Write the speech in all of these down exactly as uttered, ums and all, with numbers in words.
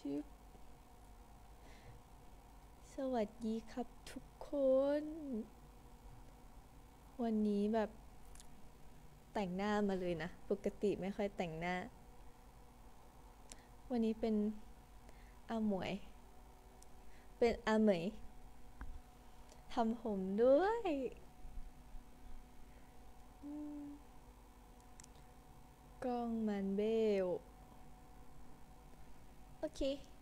ชิบสวัสดีครับทุกคน วันนี้แบบแต่งหน้ามาเลยนะ ปกติไม่ค่อยแต่งหน้า วันนี้เป็นอาหมวย เป็นอาเหมยทำผมด้วยกล้องมันเบลโอเค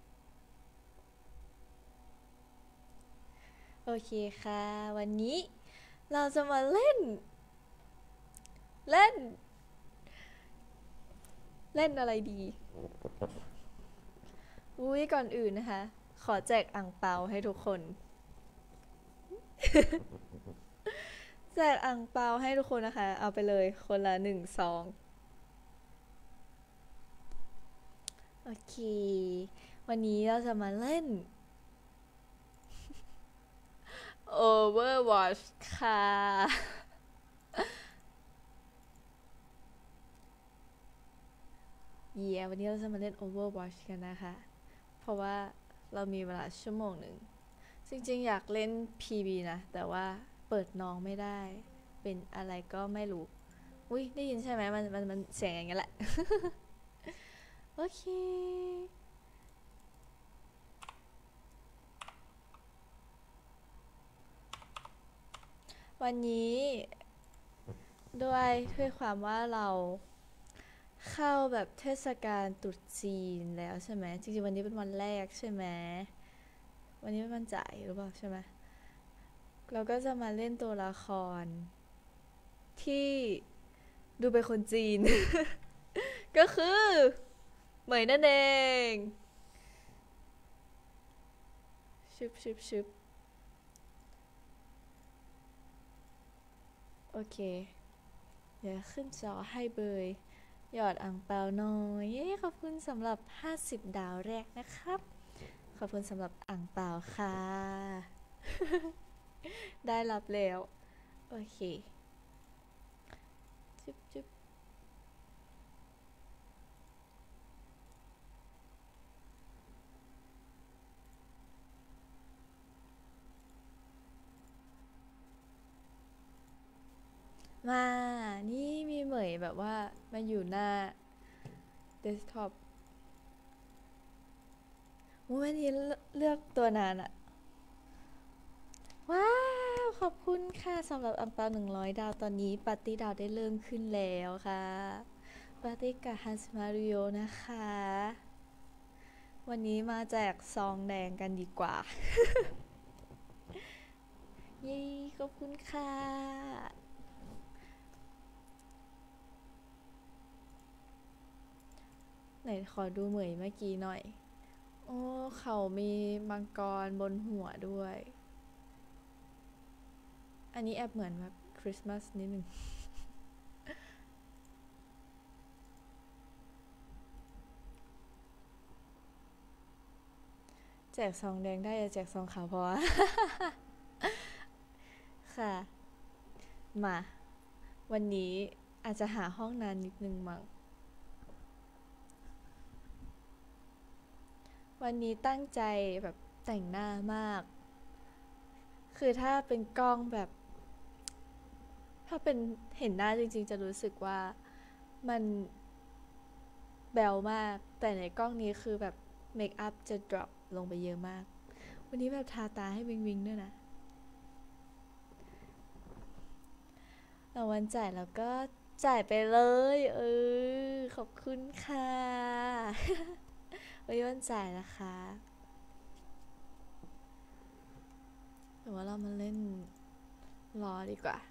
โอเคค่ะ วันนี้เราจะมาเล่น เล่น เล่นอะไรดี อุ้ยก่อนอื่นนะคะ ขอแจกอั่งเปาให้ทุกคน แจกอั่งเปาให้ทุกคนนะคะ เอาไปเลยคนละหนึ่งซอง โอเค วันนี้เราจะมาเล่น Overwatch ค่ะ เยี่ยวันนี้เราจะมาเล่น Overwatch กันนะคะ เพราะว่าเรามีเวลาชั่วโมงหนึ่ง จริงๆอยากเล่น พี บี นะ แต่ว่าเปิดน้องไม่ได้ เป็นอะไรก็ไม่รู้ อุ้ยได้ยินใช่ไหมมันมันมันเสียงอย่างนี้แหละ โอเค วันนี้ด้วยด้วยความว่าเราเข้าแบบเทศกาลตรุษจีนแล้วใช่ไหมจริงๆวันนี้เป็นวันแรกใช่ไหมวันนี้เป็นวันจ่ายหรือเปล่าใช่ไหมเราก็จะมาเล่นตัวละครที่ดูเป็นคนจีน ก็คือเหมยนั่นเองชึบชึบชึบโอเคเดี๋ยวขึ้นจอให้เบยหยอดอ่างเปาหน่อยเย้ขอบคุณสำหรับห้าสิบดาวแรกนะครับขอบคุณสำหรับอ่างเปาค่ะ ได้รับแล้วโอเคจุ๊บจุ๊บมานี่มีเหมยแบบว่ามาอยู่หน้าเดสก์ท็อปวันนี้เลือกตัวนานอะว้าวขอบคุณค่ะสำหรับอังเปาหนึ่งร้อยดาวตอนนี้ปาร์ตี้ดาวได้เริ่มขึ้นแล้วค่ะปาร์ตี้กับฮันส์มาริโอนะคะวันนี้มาแจกซองแดงกันดีกว่า เย้ขอบคุณค่ะไหนขอดูเหมยเมื่อกี้หน่อยโอ้เขามีมังกรบนหัวด้วยอันนี้แอบเหมือนแบบคริสต์มาสนิดนึงแจกซองแดงได้จะแจกซองขาวพอ ค่ะมาวันนี้อาจจะหาห้องนานนิดนึงมั้งวันนี้ตั้งใจแบบแต่งหน้ามากคือถ้าเป็นกล้องแบบถ้าเป็นเห็นหน้าจริงๆจะรู้สึกว่ามันแบลมากแต่ในกล้องนี้คือแบบเมคอัพจะ drop ลงไปเยอะมากวันนี้แบบทาตาให้วิงวิงด้วยนะแต่วันจ่ายแล้วก็จ่ายไปเลยเออขอบคุณค่ะวันนี้วันจ่ายนะคะหรือว่าเรามาเล่นรอดีกว่า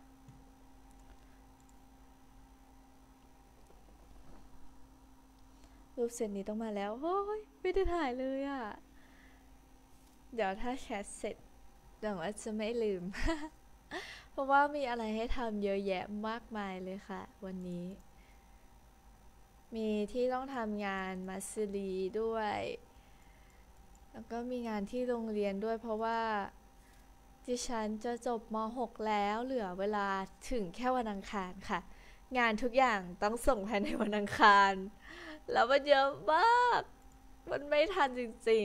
รูปเซตนี้ต้องมาแล้วโอ้ยไม่ได้ถ่ายเลยอ่ะเดี๋ยวถ้าแคสเสร็จหวังว่าจะไม่ลืม เพราะว่ามีอะไรให้ทำเยอะแยะมากมายเลยค่ะวันนี้มีที่ต้องทำงานมาสเตอร์ด้วยแล้วก็มีงานที่โรงเรียนด้วยเพราะว่าดิฉันจะจบม หก แล้วเหลือเวลาถึงแค่วันอังคารค่ะงานทุกอย่างต้องส่งภายในวันอังคารแล้วมันเยอะมากมันไม่ทันจริง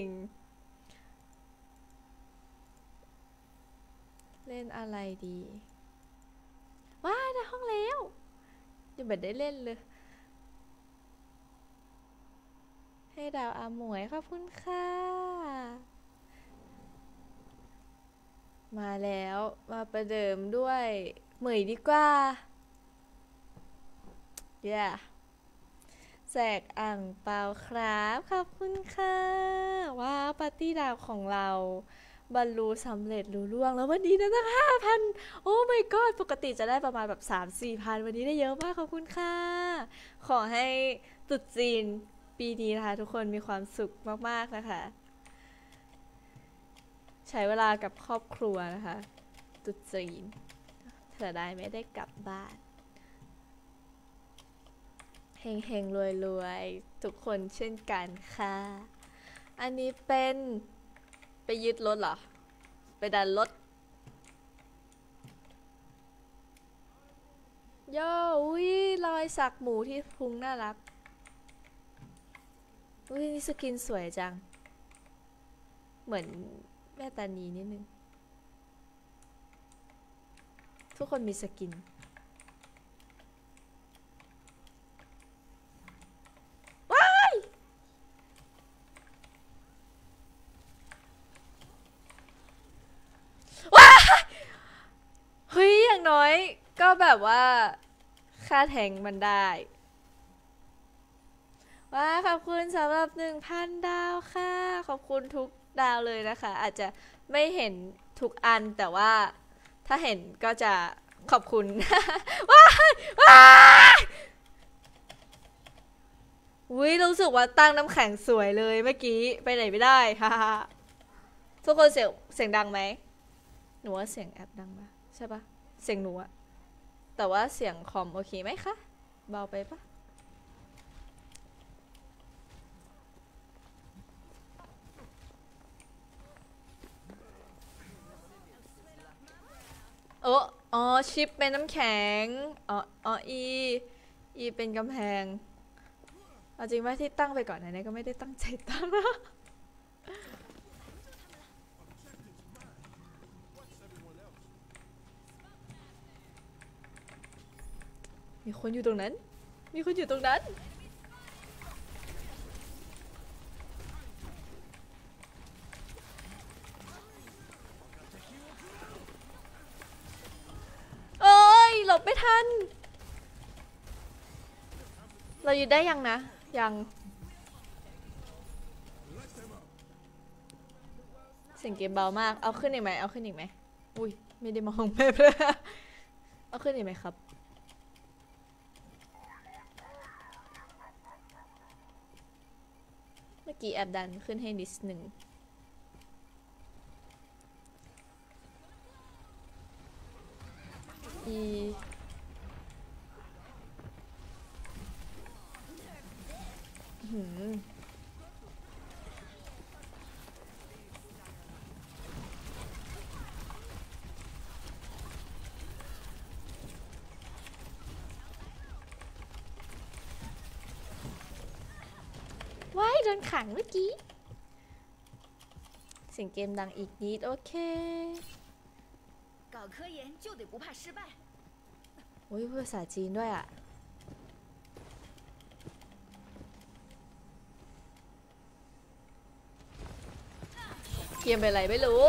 ๆเล่นอะไรดีว้ายในห้องแล้วยังไม่ได้เล่นเลยให้ดาวอาหมวยขอบคุณค่ะมาแล้วมาประเดิมด้วยเหมยดีกว่าเย้แจกอ่างเปาครับขอบคุณค่ะว้าวปาร์ตี้ดาวของเราบรรลุสำเร็จลุล่วงแล้ววันนี้นะตั้งห้าพันโอ้ my god ปกติจะได้ประมาณแบบสามสี่พันวันนี้ได้เยอะมากขอบคุณค่ะขอให้ตรุษจีนปีนี้นะคะทุกคนมีความสุขมากๆนะคะใช้เวลากับครอบครัวนะคะตรุษจีนเธอได้ไม่ได้กลับบ้านเฮงเฮงรวยรวยทุกคนเช่นกันค่ะอันนี้เป็นไปยึดรถเหรอไปดันรถโย่อุ้ยรอยสักหมูที่พุงน่ารักอุ้ยนี่สกินสวยจังเหมือนแม่ตานีนิดนึงทุกคนมีสกินว้ายว้ายเฮ้ยอย่างน้อยก็แบบว่าค่าแทงมันได้ว้าขอบคุณสำหรับหนึ่งพันดาวค่ะขอบคุณทุกดาวเลยนะคะอาจจะไม่เห็นทุกอันแต่ว่าถ้าเห็นก็จะขอบคุณว้ายว้ายอุ้ยรู้สึกว่าตั้งน้ำแข็งสวยเลยเมื่อกี้ไปไหนไม่ได้ฮ่าทุกคนเสียงเสียงดังไหมหนูว่าเสียงแอปดังปะใช่ปะเสียงหนูอะแต่ว่าเสียงคอมโอเคไหมคะเบาไปปะโอ้อ๋อชิปเป็นน้ำแข็งอ๋ออ๋ออีอีเป็นกำแพงเอาจริงว่าที่ตั้งไปก่อนนะเนี่ยก็ไม่ได้ตั้งใจตั้งนะมีคนอยู่ตรงนั้นมีคนอยู่ตรงนั้นเอ้ยหลบไม่ทันเราอยู่ได้ยังนะยังเสียงเกมเบามากเอาขึ้นอีกไหมเอาขึ้นอีกไหมอุ้ยไม่ได้มองแม่เลยเอาขึ้นอีกไหมครับเมื่อกี้แอบดันขึ้นให้นิดหนึ่งอีหืมว้ายโดนขังเมื่อกี้เสียงเกมดังอีกนิดโอเค搞科研就得不怕失败โอ้ยพูดภาษาจีนด้วยอ่ะเกมเป็นไรไม่รู้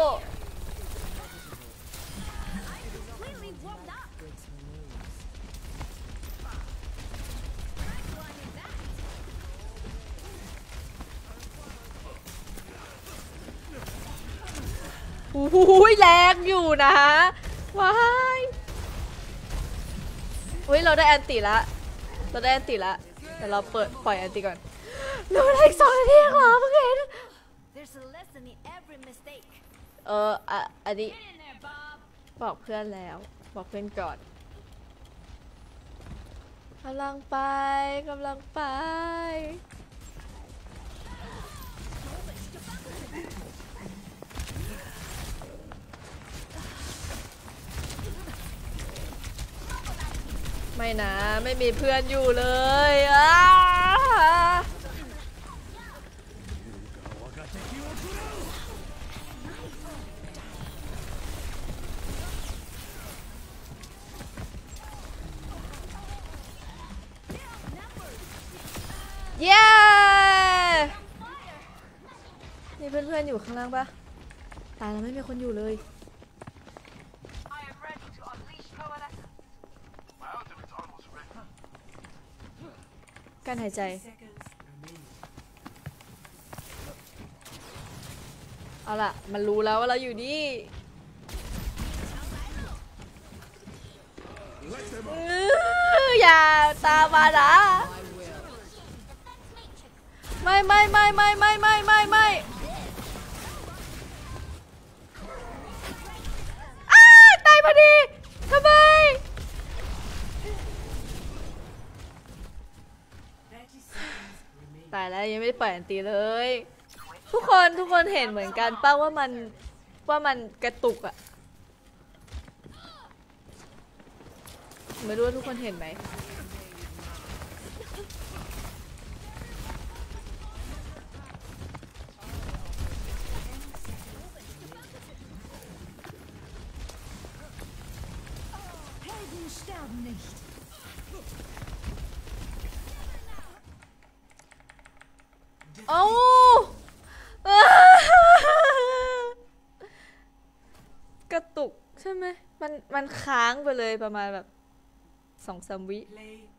โอ้โหแรงอยู่นะว้ายเฮ้ยเราได้แอนติละเราได้แอนติละแต่เราเปิดปล่อยแอนติก่อนเราได้อีกสองนาทีเหรอเพิ่งเห็นเอออ่ะอันนี้บอกเพื่อนแล้วบอกเพื่อนก่อนกำลังไปกำลังไปไม่นะไม่มีเพื่อนอยู่เลยอ้าเย้นี่เพื่อนๆอยู่ข้างล่างปะตายแล้วไม่มีคนอยู่เลยการหายใจเอาล่ะมันรู้แล้วว่าเราอยู่นี่อย่าตามมานะไม่ไม่ไม่ไม่ไม่ไม่ไม่ไม่อ้าตายพอดีทำไมตายแล้วยังไม่ได้ปล่อยอันตีเลยทุกคนทุกคนเห็นเหมือนกันป้าว่ามันว่ามันกระตุกอะไม่รู้ว่าทุกคนเห็นไหมโอ้กระตุกใช่ไหมมันมันค้างไปเลยประมาณแบบสองสามวิ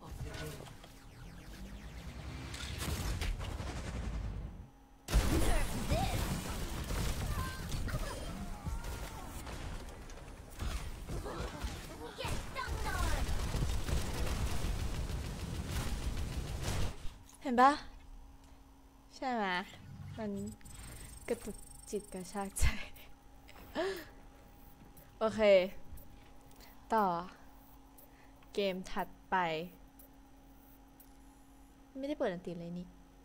เห็นปะใช่ไหมมันกระตุกจิตกระชากใจ โอเคต่อเกมถัดไปไม่ได้เปิดอันตีเลยนี่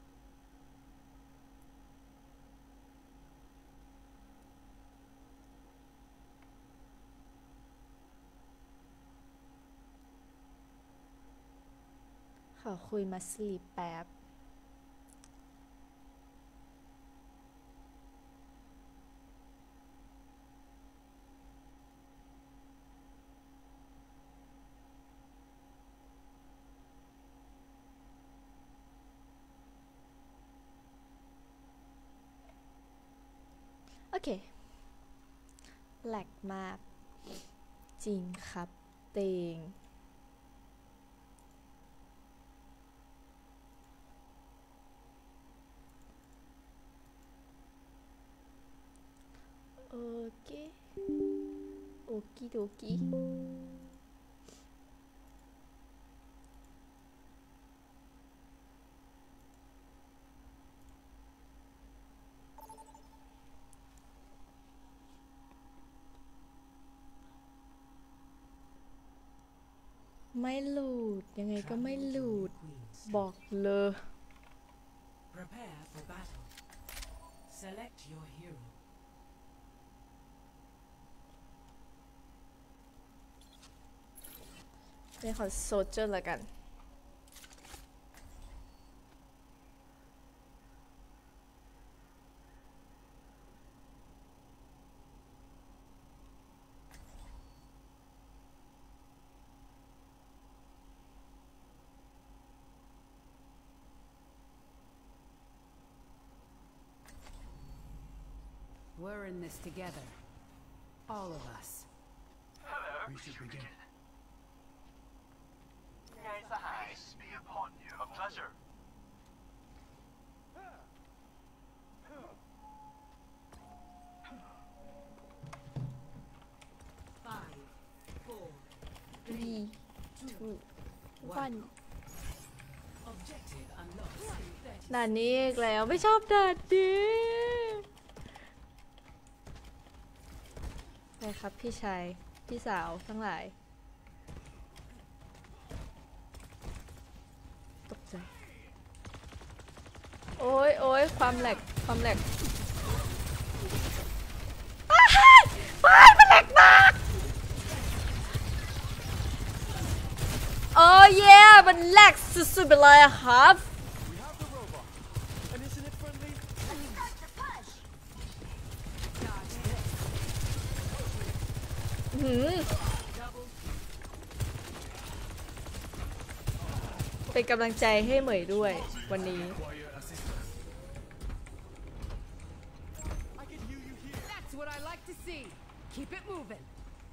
ขอคุยมาสลีปแป๊บโอเคแหลกมากจริงครับเตงโอเคโอกิโดกิไม่หลุดยังไงก็ไม่หลุดบอกเลย Prepare for battle. Select your hero. เป็นของโซเจอร์ละกัน We're in this together. All of us. Hello. We should begin. Peace be upon you. A pleasure. Five, four, three two one objective unlocked. ด่านนี้อีกแล้วไม่ชอบด่านนี้ไปครับพี่ชายพี่สาวทั้งหลายตกใจโอ้ยโอ้ยความแหลกความแหลกอ้าวมันแหลกมากโอ้ยมันแหลกสุดๆไปเลยอะครับหือเป็นกำลังใจให้เหมยด้วยวันนี้ That's what I like to see. Keep it moving.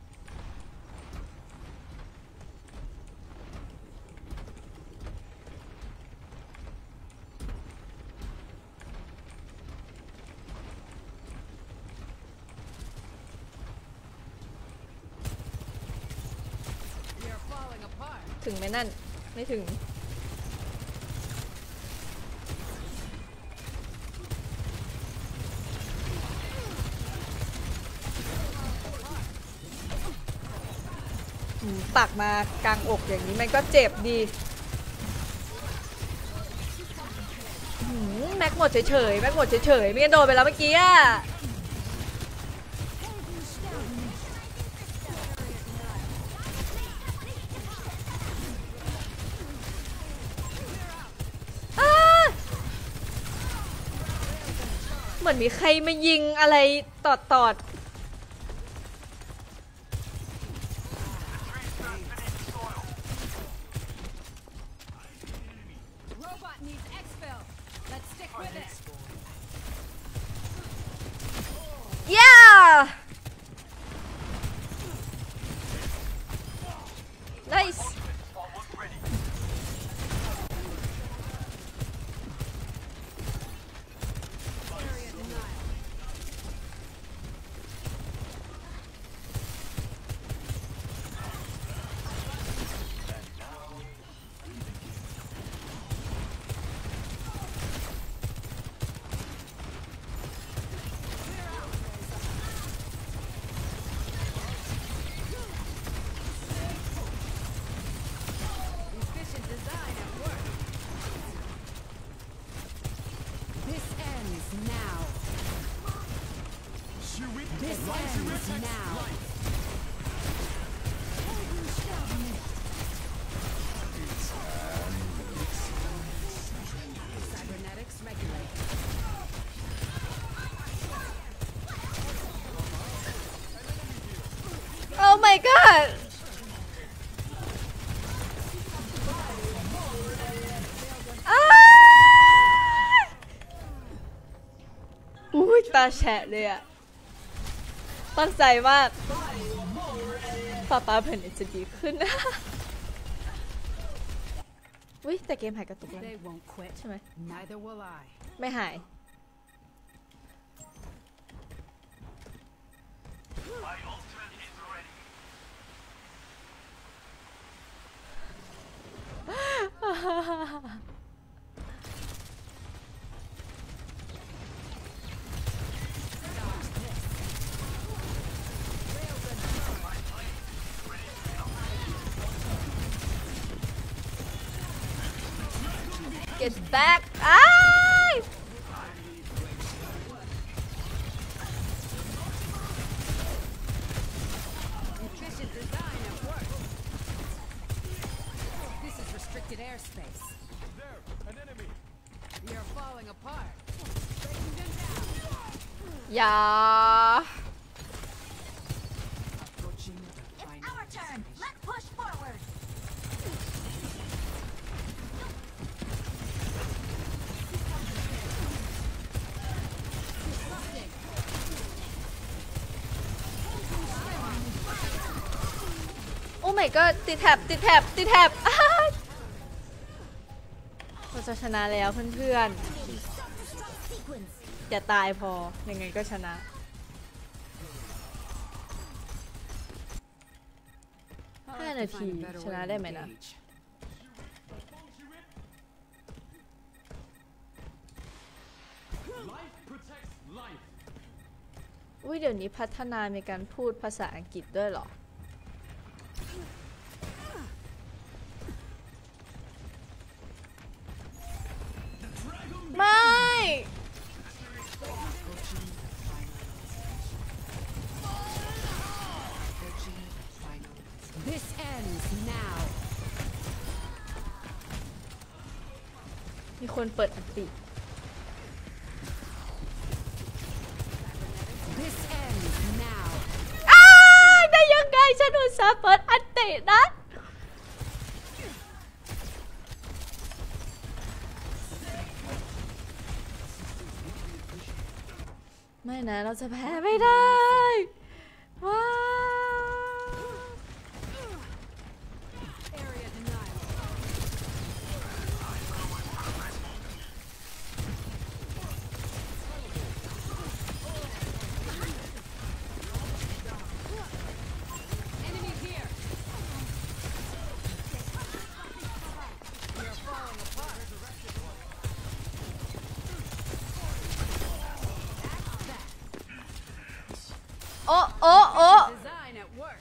We are falling apart. ถึงไหมนั่นไม่ถึงปักมากลางอกอย่างนี้มันก็เจ็บดีแม็กหมดเฉยๆแม็กหมดเฉยๆไม่งั้นโดนไปแล้วเมื่อกี้อะเหมือนมีใครมายิงอะไรตอดตอดNice. Oh my god อุ้ยตาแฉะเลยอะตั้งใจมากป้าป้าเพื่อนจะดีขึ้นอุ้ยแต่เกมหายกระตุกแล้วใช่ไหมไม่หาย My ultimate is ready. Get back! Ah! Efficient design at work. This is restricted airspace. There, an enemy. We are falling apart. Breaking them down. อย่า Our turn. Let's push forward. Oh my god ติดแท็บติดแท็บติดแท็บเราจะชนะแล้วเพื่อนๆอย่าตายพอยังไงก็ชนะห้านาทีชนะได้ไหมนะอุ้ยเดี๋ยวนี้พัฒนาในการพูดภาษาอังกฤษด้วยเหรอไม่ This ends now. มีคนเปิดอันติ This ends now. อ้ายได้ยังไงหนูจะเปิดอันตินะไม่นะเราจะแพ้ไม่ได้ว้าโอ้โอ้โอ้ Design at work.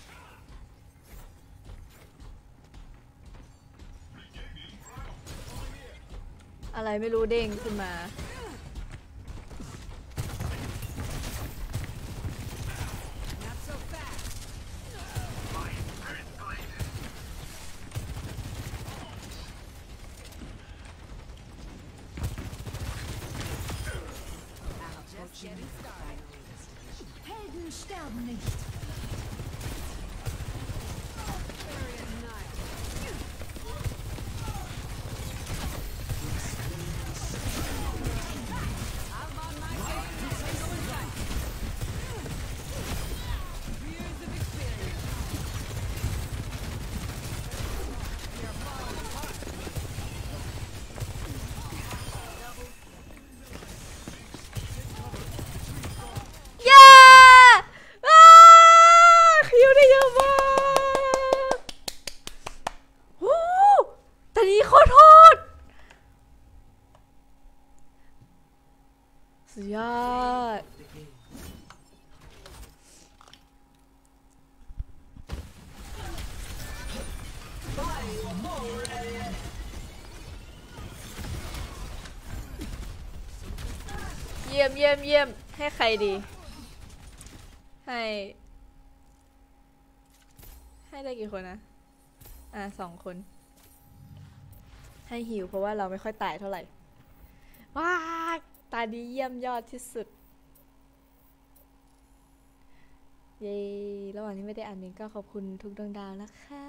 อะไรไม่รู้เด้งขึ้นมา Helden sterben nicht.สุดยอดเยี่ยมเยี่ยมเยี่ยมให้ใครดีให้ให้ได้กี่คนนะอ่ะสองคนให้หิวเพราะว่าเราไม่ค่อยตายเท่าไหร่ว้าตาดีเยี่ยมยอดที่สุดเย้ระหว่างที่ไม่ได้อ่านเมนก็ขอบคุณทุกดวงดาวนะคะ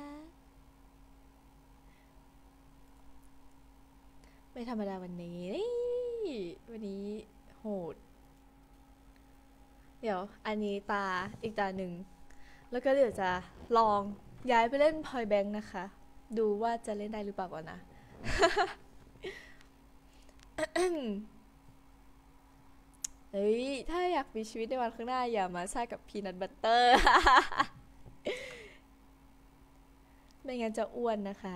ไม่ธรรมดาวันนี้วันนี้โหดเดี๋ยวอันนี้ตาอีกตาหนึ่งแล้วก็เดี๋ยวจะลองย้ายไปเล่นพอยแบงค์นะคะดูว่าจะเล่นได้หรือเปล่าก่อนนะ เฮ้ยถ้าอยากมีชีวิตในวันข้างหน้าอย่ามาซ่ากับพีนัทบัตเตอร์ ไม่งั้นจะอ้วนนะคะ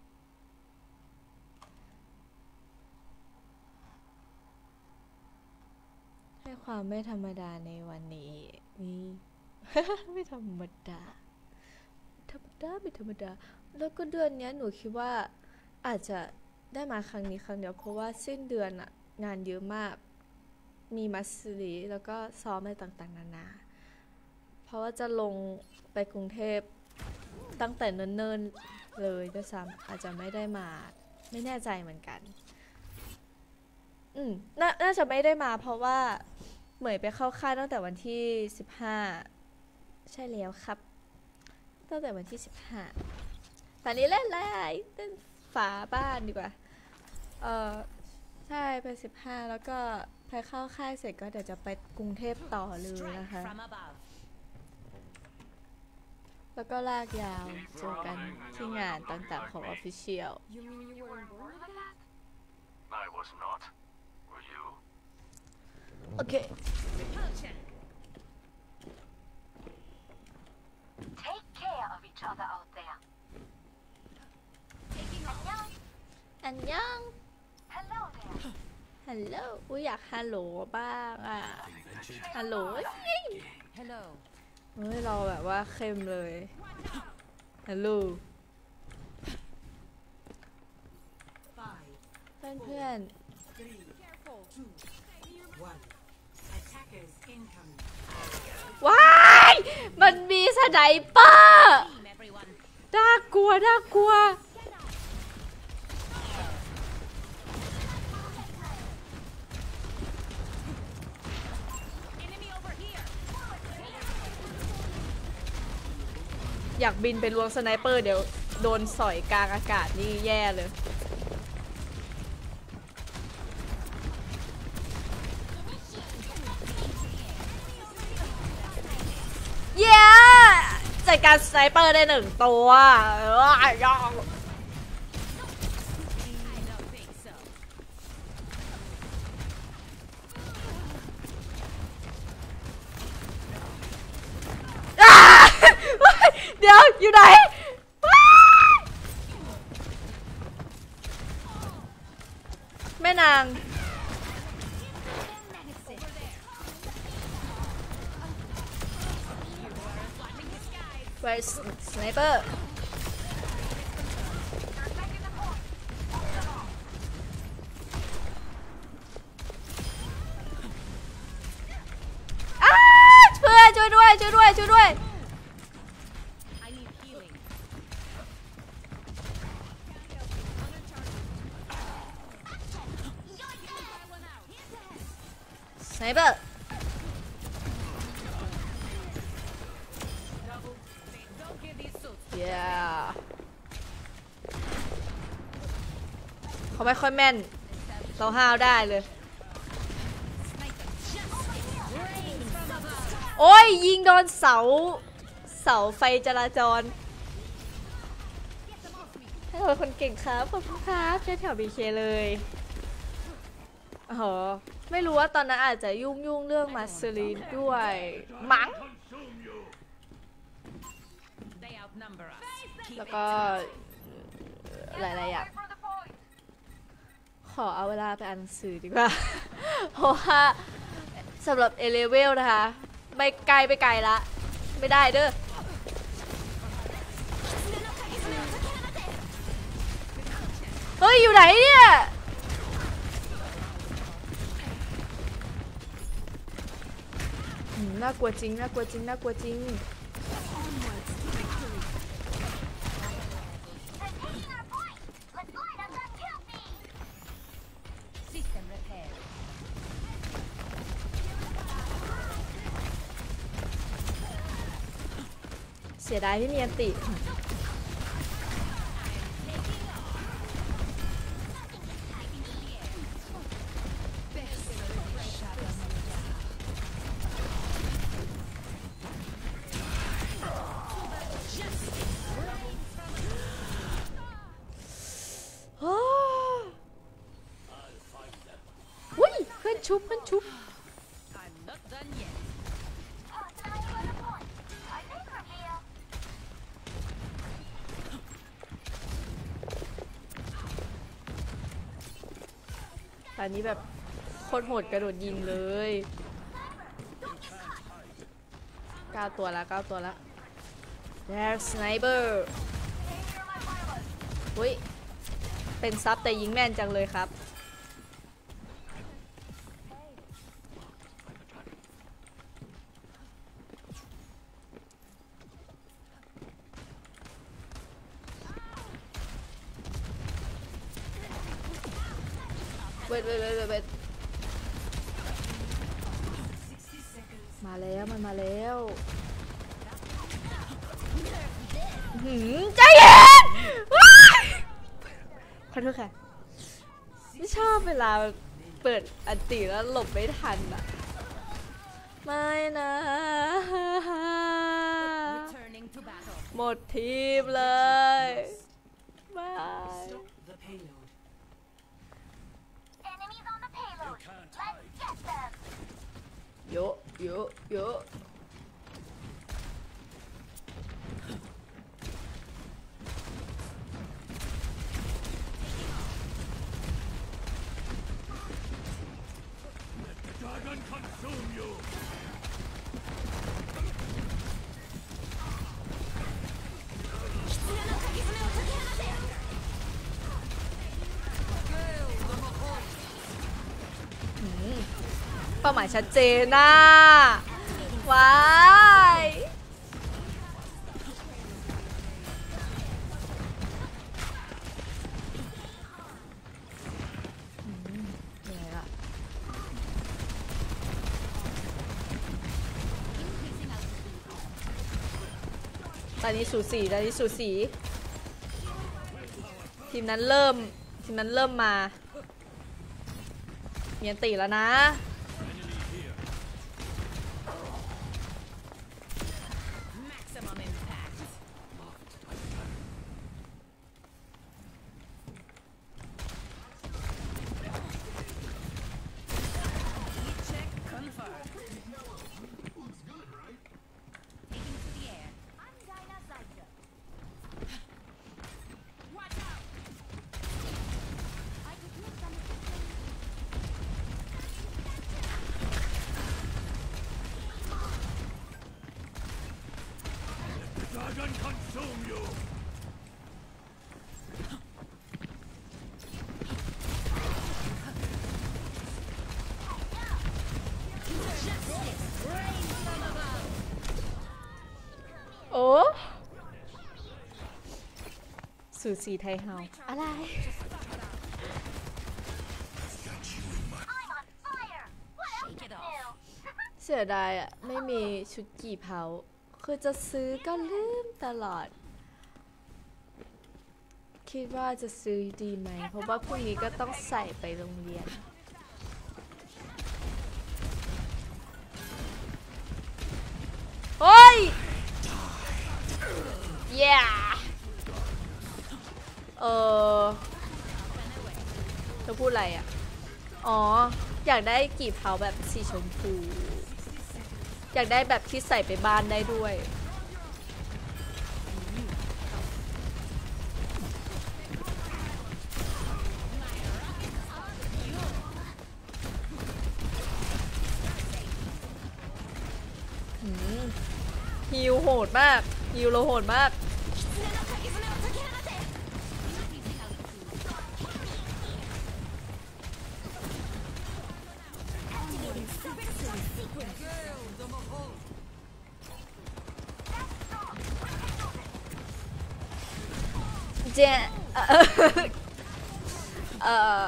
ให้ความไม่ธรรมดาในวันนี้นี่ ไม่ธรรมดาธรรมดาไม่ธรรมดาแล้วก็เดือนนี้หนูคิดว่าอาจจะได้มาครั้งนี้ครั้งเดียวเพราะว่าสิ้นเดือนอะงานเยอะมากมีมัสลีแล้วก็ซ้อมอะไรต่างๆนานาเพราะว่าจะลงไปกรุงเทพตั้งแต่เนิ่นๆเลยด้วยซ้ำอาจจะไม่ได้มาไม่แน่ใจเหมือนกันอืมนน่าจะไม่ได้มาเพราะว่าเหมยไปเข้าค่ายตั้งแต่วันที่สิบห้าใช่แล้วครับตั้งแต่วันที่สิบห้าตอนนี้เล่นอะไรเล่นฝาบ้านดีกว่าเออใช่ไปสิบห้าแล้วก็ไปเข้าค่ายเสร็จก็เดี๋ยวจะไปกรุงเทพต่อเลยนะคะแล้วก็ลากยาวเจอกันที่งานต่างๆของ Official I was not. Were you? โอเค Take care of each other out there. อันยัง Hello there. ฮัลโหลอุ้ยอยากฮัลโหลบ้างอ่ะฮัลโหล Hello. เฮ้ยเราแบบว่าเข้มเลยฮัลโหลเพื่อนเพื่อนว้ายมันมีสไนเปอร์น่ากลัวน่ากลัวอยากบินไปลวงสไนเปอร์เดี๋ยวโดนสอยกลางอากาศนี่แย่เลยเย้จัดการสไนเปอร์ได้หนึ่งตัวอยองเดี๋ยวอยู่ไหนแม่นางไวสไนเปอร์เพื่อนช่วยด้วยช่วยด้วยช่วยด้วยสไนเปอร์เย้เขาไม่ค่อยแม่นเราห้าวได้เลยโอ้ยยิงโดนเสาเสาไฟจราจรให้เราคนเก่งครับขอบคุณครับแค่แถวบีเคเลยโอ้โหไม่รู้ว่าตอนนั้นอาจจะยุ่งยุ่งเรื่องมาสลีนด้วยมั้งแล้วก็หลายๆอย่างขอเอาเวลาไปอ่านหนังสือดีกว่า เพราะว่าสำหรับเอเลเวลนะคะไม่ไกลไปไกลละไม่ได้เด้อเฮ้ยอยู่ไหนเนี่ยน่ากลัวจริงน่ากลัวจริงน่ากลัวจริงเสียดายที่มีอันติอุ้ยเพื่อนชุบเพื่อนชุบตอนนี้แบบโคตรโหดกระโดดยิงเลยเก้าตัวละเก้าตัวละ There's sniper อุ้ยเป็นซับแต่ยิงแม่นจังเลยครับเวทเวทเวทเวทมาแล้วมันมาแล้วหืมใจเย็นขอโทษค่ะไม่ชอบเวลาเปิดอันติแล้วหลบไม่ทันอะไม่นะหมดทีมเลยบายเยอะเยอะเยอะเป้าหมายชัดเจนนะว้ายตอนนี้สูสีตอนนี้สูสีทีมนั้นเริ่มทีมนั้นเริ่มมาเมียนตีแล้วนะโอ้สูสีไทยเฮาอะไรเสียดายอ่ะไม่มีชุดกี่เผาคือจะซื้อก็ลืมตลอดคิดว่าจะซื้อดีไหมเพราะว่าพรุ่งนี้ก็ต้องใส่ไปโรงเรียนโอ้ย yeah เออจะพูดอะไรอ่ะอ๋ออยากได้กี่เผาแบบสีชมพูอยากได้แบบที่ใส่ไปบ้านได้ด้วยฮิวโหดมากฮิวเราโหดมากเจเออเออ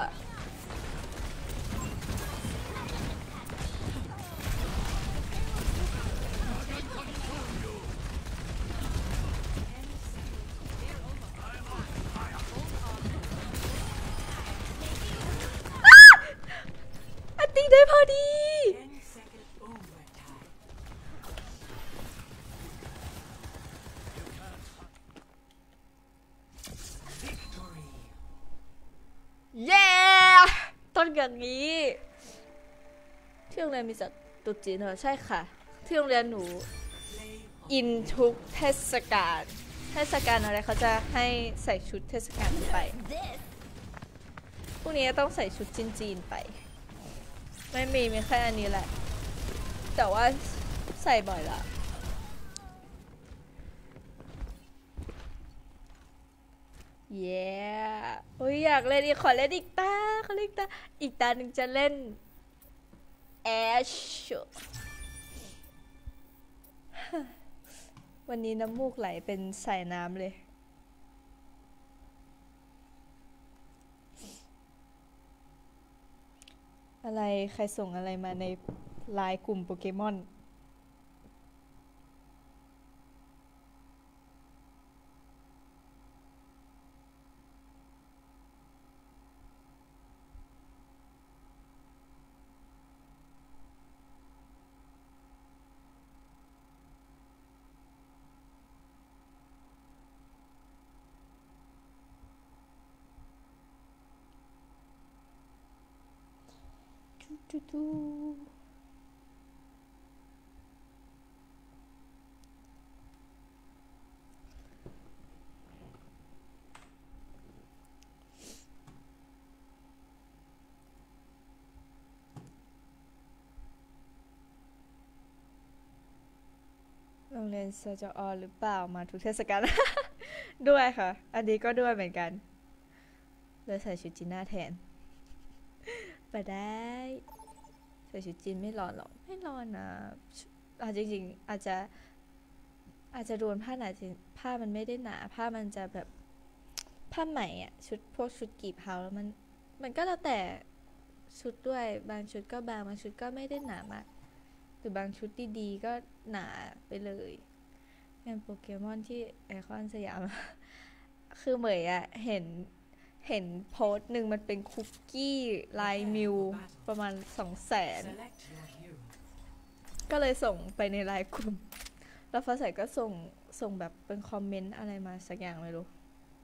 อันติ้งได้พอดีเย้ต้นอย่างนี้ที่โรงเรียนมีจัดตรุษจีนเหรอใช่ค่ะที่โรงเรียนหนูอินทุกเทศกาลเทศกาลอะไรเขาจะให้ใส่ชุดเทศกาลไปพวกนี้ต้องใส่ชุดจีนๆไปไม่มีมีแค่อันนี้แหละแต่ว่าใส่บ่อยละเย้โอ้ยอยากเล่นอีกขอเล่นอีกตาขอเล่นอีกตาอีกตาหนึ่งจะเล่นแอชวันนี้น้ำมูกไหลเป็นสายน้ำเลยอะไรใครส่งอะไรมาในไลน์กลุ่มโปเกมอนจูจูโรงเรียนสจอหรือเปล่ามาทุกเทศกาล ด้วยค่ะอันนี้ก็ด้วยเหมือนกันเลยใส่ชุดจีน่าแทนไปได้ใส่ชุดจีนไม่ร้อนหรอกไม่ร้อนนะอาจริงๆอาจจะอาจจะโดนผ้าหนาผ้ามันไม่ได้หนาผ้ามันจะแบบผ้าไหมอ่ะชุดพวกชุดกีบเผาแล้วมันมันก็แล้วแต่ชุดด้วยบางชุดก็บางบางชุดก็ไม่ได้หนามากหรือบางชุดดีๆก็หนาไปเลยงานโปเกมอนที่ไอคอนสยาม คือเหมยอะเห็นเห็นโพสต์หนึ่งมันเป็นคุกกี้ลายมิวประมาณสองแสน Select your hero. ก็เลยส่งไปในไลน์กลุ่ม แล้วฟ้าใสก็ส่งส่งแบบเป็นคอมเมนต์อะไรมาสักอย่างไม่รู้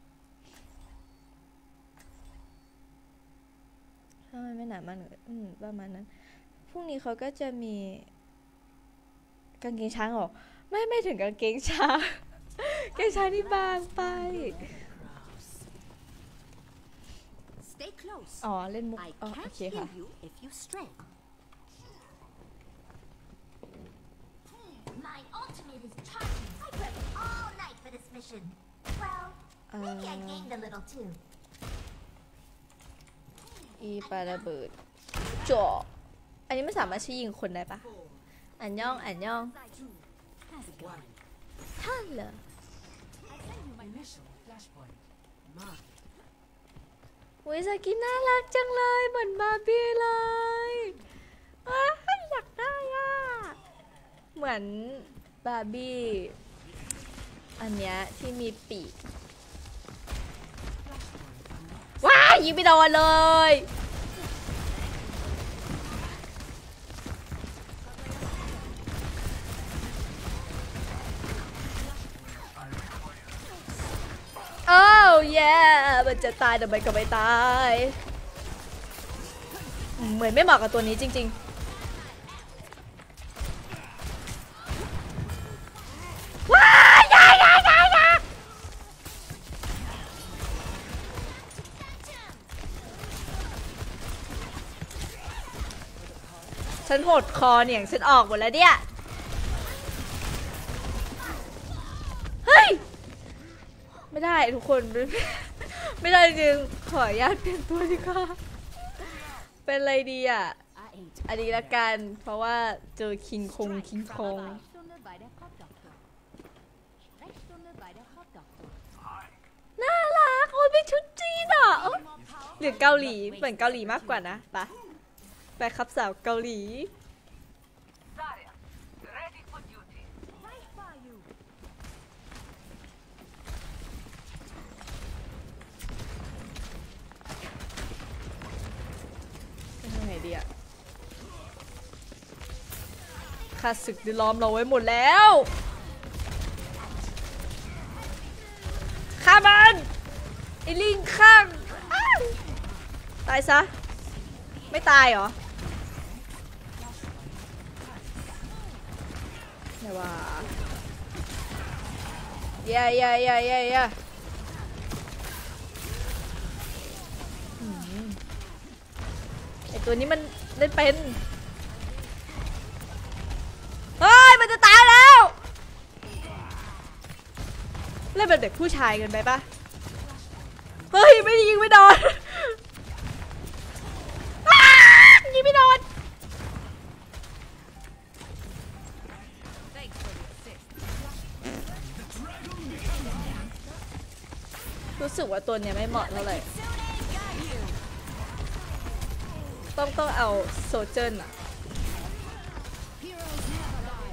ถ้ามันไม่หนามากหนึ่งอืมประมาณนั้นพรุ่งนี้เขาก็จะมีกางเกงช้างเหรอไม่ไม่ถึงกางเกงช้าง กางเกงช้างที่บางไป Stay close. อ๋อเล่นมุก I อ๋อโอ can't เค hear ค่ะ you if you stray. My ultimate is charging. I worked all night for this mission. Well, maybe I gained a little too. อีปาระเบิดจ่ออันนี้ไม่สามารถใช้ยิงคนได้ปะอันย่องอันย่อง One. ท่านเหรอ Initial flashpoint. Mark. อุ้ยสกินน่ารักจังเลยเหมือนบาร์บี้เลยอ้าวอยากได้อ่ะเหมือนบาร์บี้อันเนี้ยที่มีปีกว้ายยิงไม่โดนเลยโอ้เย่มันจะตายแต่มันก็ไม่ตายเหมือนไม่เหมาะกับตัวนี้จริงๆว้ายยายยายยายยายฉันหดคอเนี่ยฉันออกหมดแล้วเนี่ยเฮ้ยไม่ได้ทุกคน ไม่ได้จริงขออนุญาตเปลี่ยนตัวดีกว่าเป็นอะไรดีอ่ะ I ain't. อันนี้ละกันเพราะว่าเจอคิงคงคิงคง Stunde bei der Kopfdoktor. Sprechstunde bei der Kopfdoktor. น่ารักโอ้ยเป็นชุดจีนอ่ะเอ้ยหรือเกาหลีเหมือนเกาหลีมากกว่านะไปไปครับสาวเกาหลี Zarya, ready for duty. Right by you. ไปทางไหนดีอ่ะข้าศึกได้ล้อมเราไว้หมดแล้วฆ่ามันไอ้ลิงข้างอ้าวตายซะไม่ตายเหรอไหนวะเย่เย่เย่เย่เย่อืมไอตัวนี้มันเล่นเป็นเฮ้ยมันจะตายแล้วเล่นแบบเด็กผู้ชายเกินไปปะเฮ้ยไม่ยิงไม่โดนอ้ายิงไม่โดน Thanks for the assist. รู้สึกว่าตัวเนี้ยไม่เหมาะเท่าไหร่ต้องต้องเอาโซเจอร์อะ Heroes never die.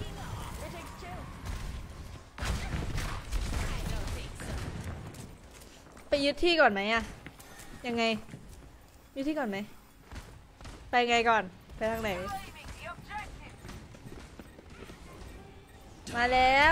ไปยึดที่ก่อนไหมอะยังไงยึดที่ก่อนไหมไปไงก่อนไปทางไหน Claiming the objective. มาแล้ว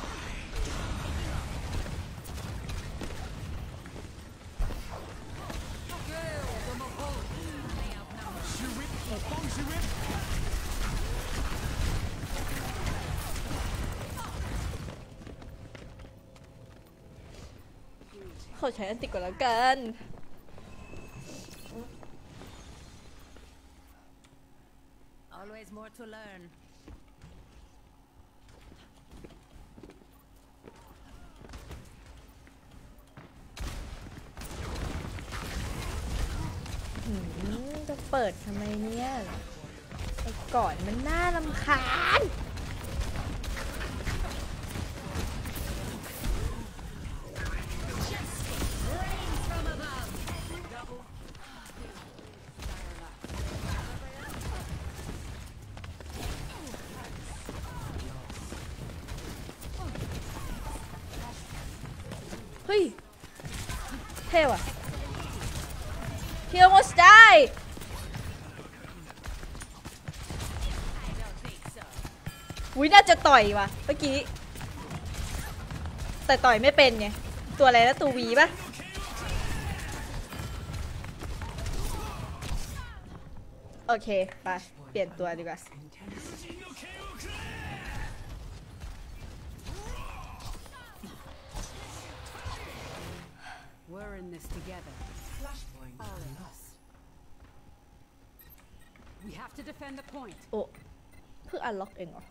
ขอใช้อันติก่อนแล้วกัน Always more to learn. อืมจะเปิดทำไมเนี่ยไอ้ก่อนมันน่ารำคาญเฮ้ยเท่ว่ะ He almost died อุ้ยน่าจะต่อยว่ะเมื่อกี้แต่ต่อยไม่เป็นไงตัวอะไรนะตัววีปะโอเคไปเปลี่ยนตัวดีกว่า We're in this together. All of us. We have to defend the point. โอ้เพิ่งอันล็อกเองเหรอ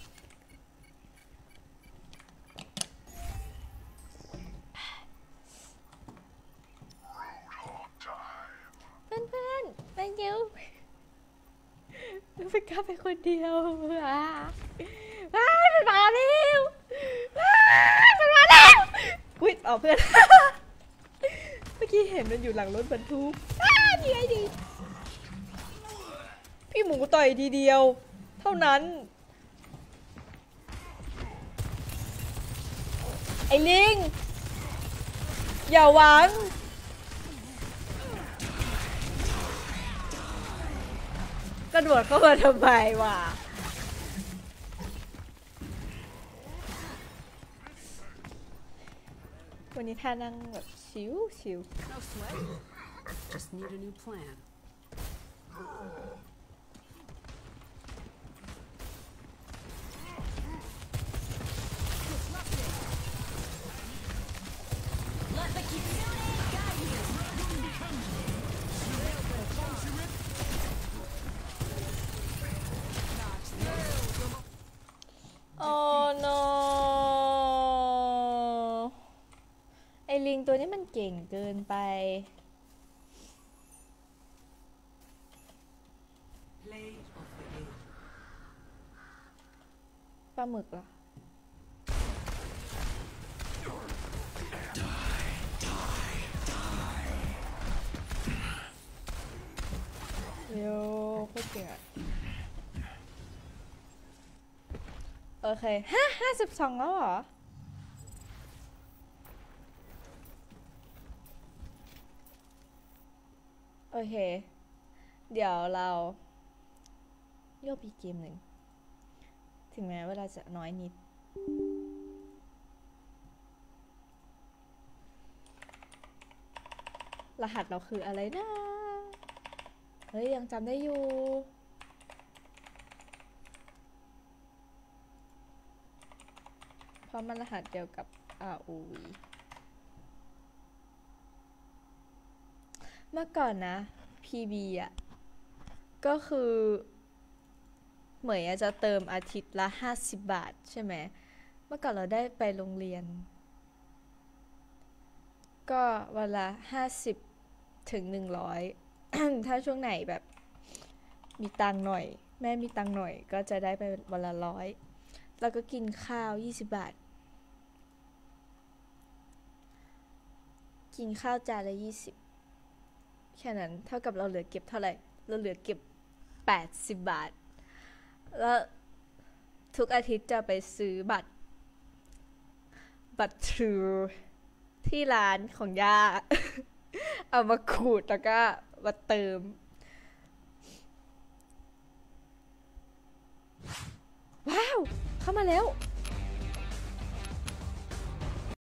เพื่อนเพื่อนเพื่อนยูไปกลับไปคนเดียวอ่ะว้ายมันมาแล้วว้ายมันมาแล้วอุ้ยเอาเพื่อน เมื่อกี้เห็นมันอยู่หลังรถบรรทุกอ้าดีไงดีพี่หมูต่อยทีเดียวเท่านั้นไอ้ลิงอย่าหวังกระโดดเข้ามาทำไมวะวันนี้ท่านั่งแบบชิวชิว No sweat. Just need a new plan. Let the Kitsune guide you. โอ้ no ไอลิงตัวนี้มันเก่งเกินไปปลาหมึกเหรอเร็วโคตรเก่งอะโอเคห้าห้าสิบสองแล้วเหรอโอเคเดี๋ยวเราโยกอีกเกมหนึ่งถึงแม้เวลาจะน้อยนิดรหัสเราคืออะไรนะเฮ้ยยังจำได้อยู่เพราะมันรหัสเดียวกับ อาร์ โอ วี เมื่อก่อนนะ พี บี อ่ะก็คือเหมยจะเติมอาทิตย์ละห้าสิบบาทใช่ไหมเมื่อก่อนเราได้ไปโรงเรียนก็วันละห้าสิบถึงหนึ่งร้อย ถ้าช่วงไหนแบบมีตังค์หน่อยแม่มีตังค์หน่อยก็จะได้ไปวันละร้อยแล้วก็กินข้าวยี่สิบบาทกินข้าวจานละยี่สิบแค่นั้นเท่ากับเราเหลือเก็บเท่าไหร่เราเหลือเก็บแปดสิบบาทแล้วทุกอาทิตย์จะไปซื้อบัตรบัตรทรูที่ร้านของย่า เอามาขูดแล้วก็มาเติมว้าวเข้ามาแล้ว